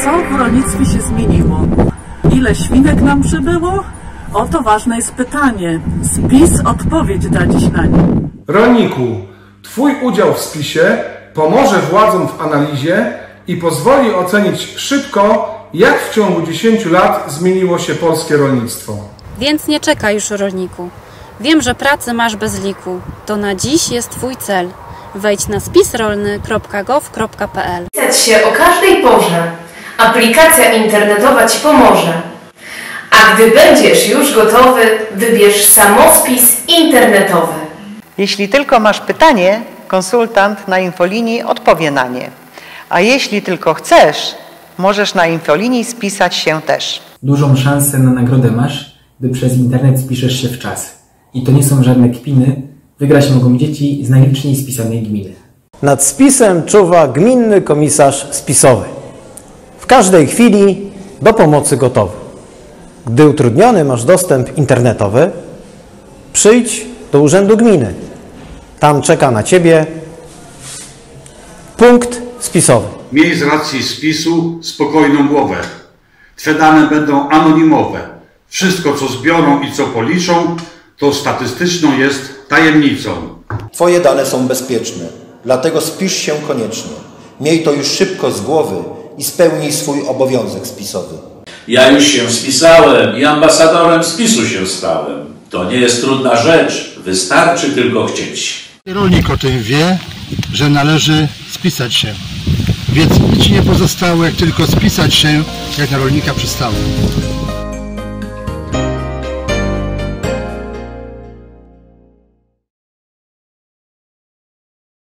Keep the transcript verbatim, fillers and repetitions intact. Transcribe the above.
Co w rolnictwie się zmieniło? Ile świnek nam przybyło? Oto ważne jest pytanie. Spis odpowiedź da dziś na nie. Rolniku, Twój udział w spisie pomoże władzom w analizie i pozwoli ocenić szybko, jak w ciągu dziesięciu lat zmieniło się polskie rolnictwo. Więc nie czekaj już, rolniku. Wiem, że pracy masz bez liku. To na dziś jest Twój cel. Wejdź na spis rolny kropka gov kropka pl. Pisać się o każdej porze. Aplikacja internetowa Ci pomoże. A gdy będziesz już gotowy, wybierz samospis internetowy. Jeśli tylko masz pytanie, konsultant na infolinii odpowie na nie. A jeśli tylko chcesz, możesz na infolinii spisać się też. Dużą szansę na nagrodę masz, gdy przez internet spiszesz się w czas. I to nie są żadne kpiny, wygrać mogą dzieci z najliczniej spisanej gminy. Nad spisem czuwa gminny komisarz spisowy. W każdej chwili do pomocy gotowy. Gdy utrudniony masz dostęp internetowy, przyjdź do urzędu gminy. Tam czeka na Ciebie punkt spisowy. Miej z racji spisu spokojną głowę. Twe dane będą anonimowe. Wszystko, co zbiorą i co policzą, to statystyczną jest tajemnicą. Twoje dane są bezpieczne, dlatego spisz się koniecznie. Miej to już szybko z głowy i spełnij swój obowiązek spisowy. Ja już się spisałem i ambasadorem spisu się stałem. To nie jest trudna rzecz, wystarczy tylko chcieć. Rolnik o tym wie, że należy spisać się. Więc nic nie pozostało, jak tylko spisać się, jak na rolnika przystało.